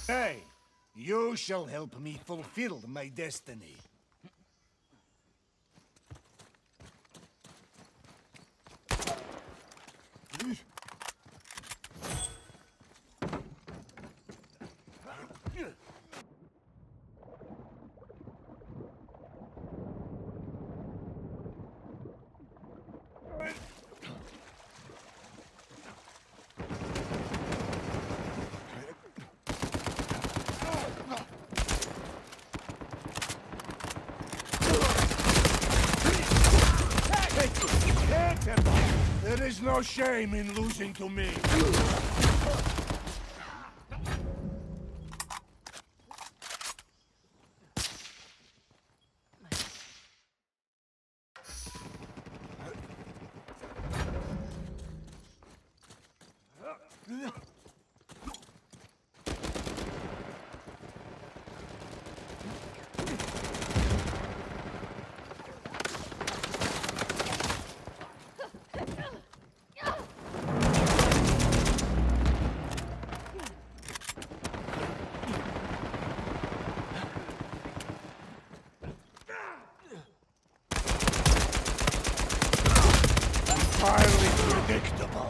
Hey, you shall help me fulfill my destiny. There is no shame in losing to me. Highly predictable.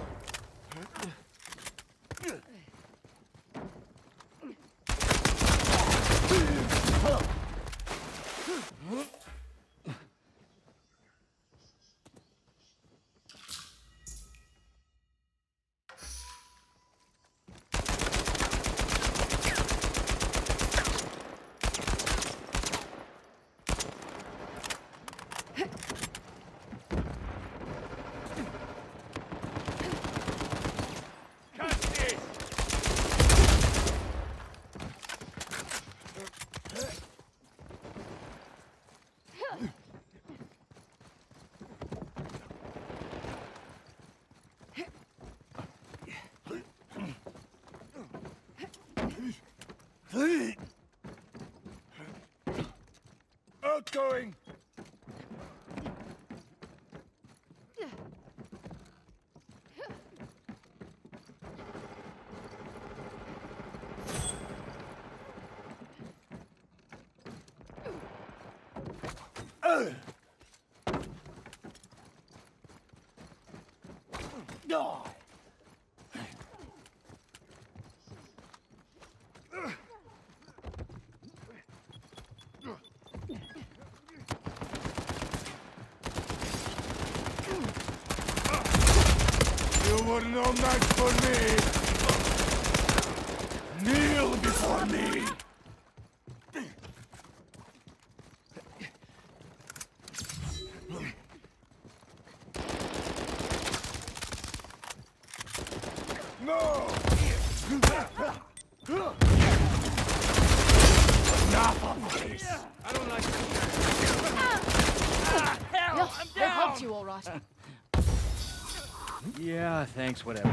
Outgoing! No! You were no match for me! Kneel before me! No! Enough of this! I don't like hell! Yeah, I'm they down! helped you all right. Yeah, thanks, whatever.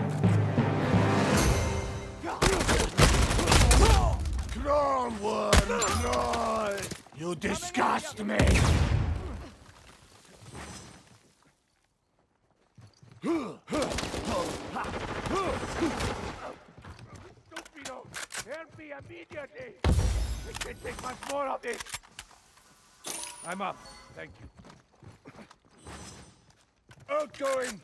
Crawl, worm, crawl! You disgust me! Stupido! Help me immediately! We can't take much more of this! I'm up. Thank you. Outgoing!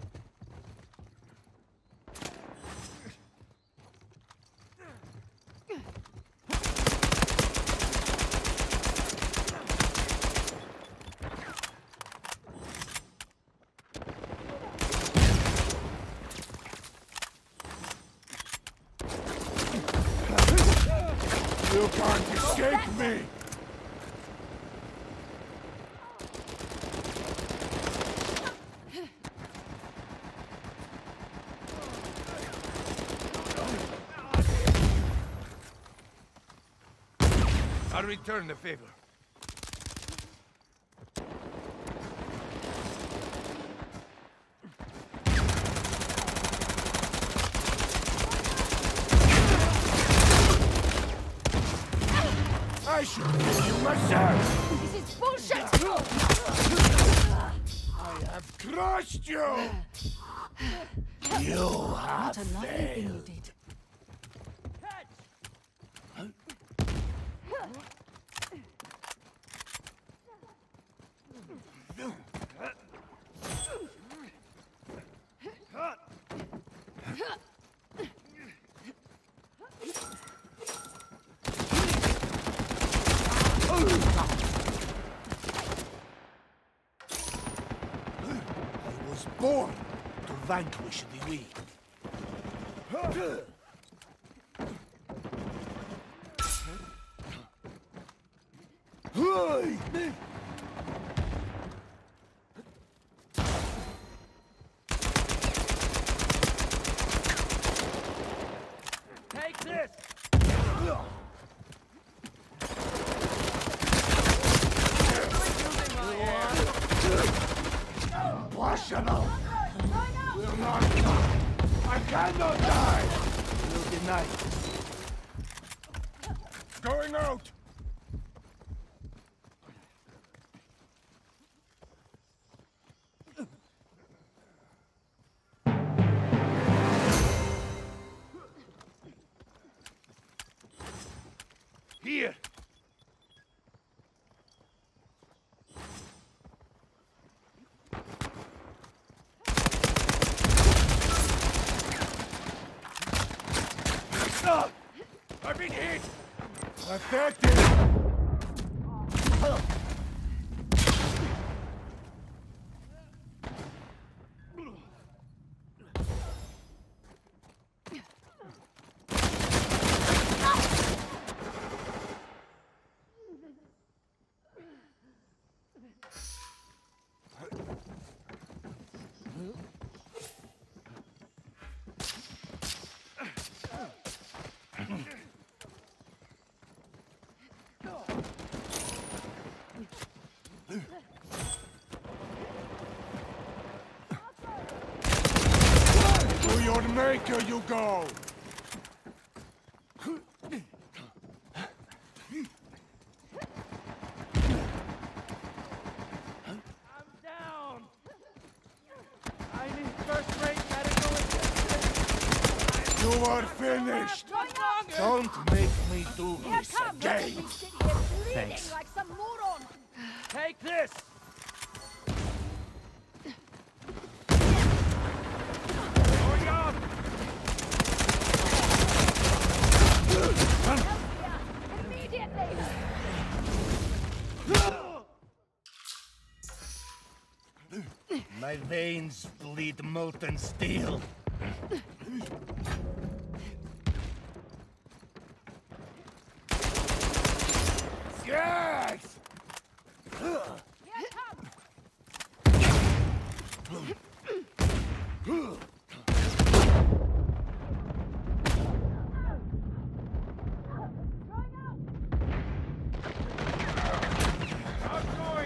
You can't escape me! I'll return the favor. I should kill you myself! This is bullshit! I have crushed you! You What have a lovely thing you failed. did. vanquish the weak. Take this! Impossible! Will not die! I cannot die! Will deny it. Going out! Here! Stop! I've been hit! Affected! To your maker you go! I'm down! I need first-rate medical assistance! You are finished! Don't make me do this again! Thanks. Like some moron. Take this! Going up! Immediately. My veins bleed molten steel. Yes! Here come. I'm going!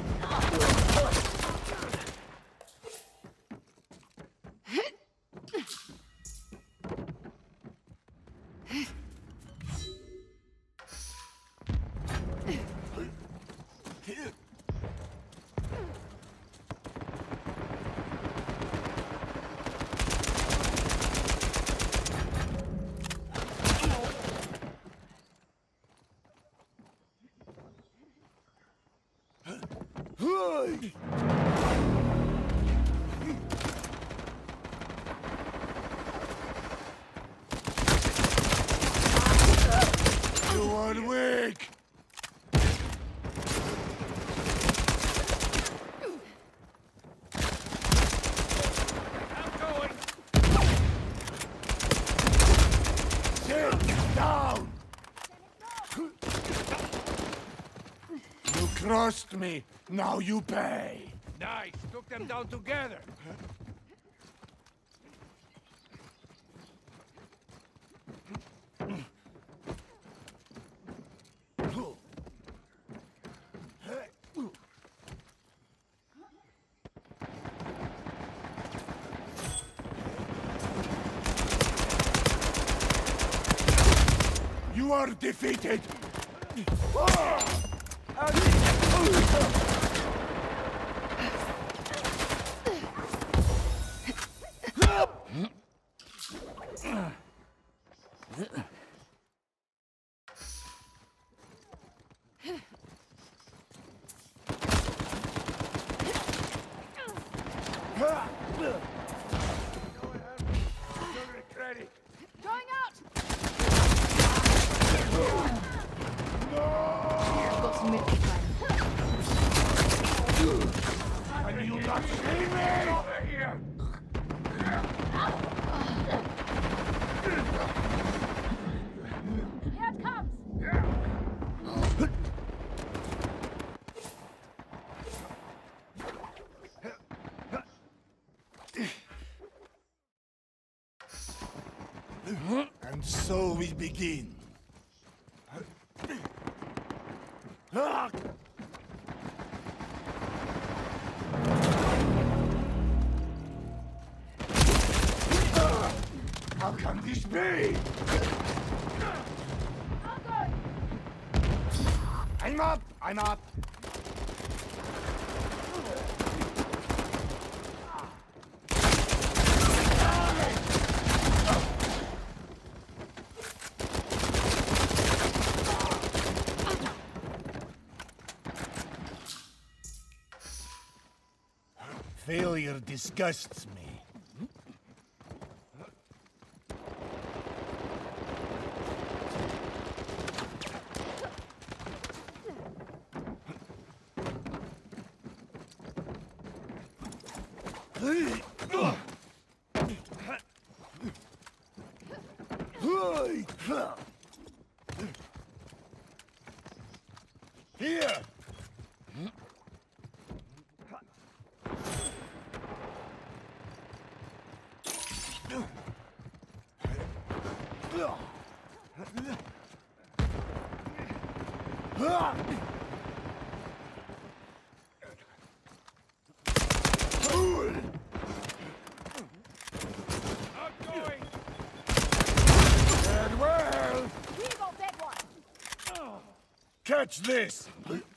You are weak! I'm going! Sit down! You crossed me, now you pay! Nice! Took them down together! You are defeated! Ready! Going out. I've got some milk Can you not see me? Over here! And so we begin. How can this be? I'm up! I'm up! Failure disgusts me. Here! Well, We got that one. catch this!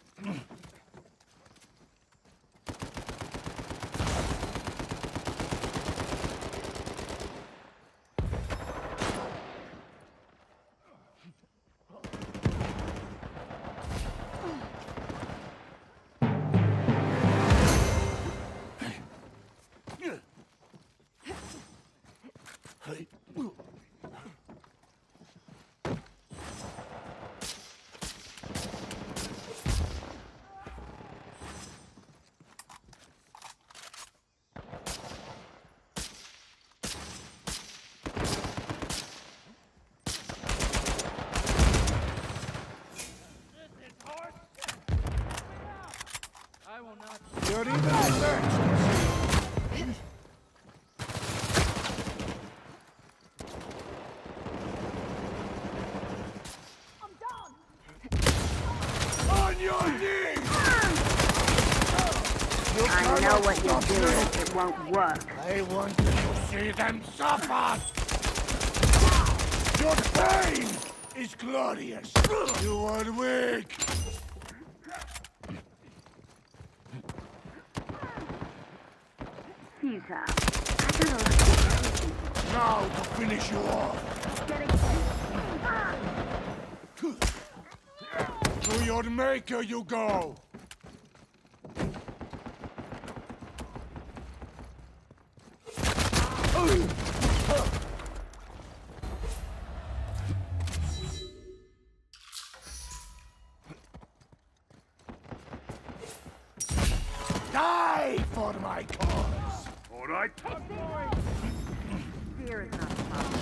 I will not. You're even alert! I'm done. On your knees! I know what you're doing. It won't work. I want you to see them suffer! Your pain is glorious! You are weak! Caesar, I don't know. Now to finish you off! To your maker you go! Die for my cause! All right. Fear is not a problem.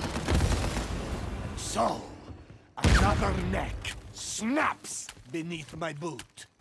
So, another neck snaps beneath my boot.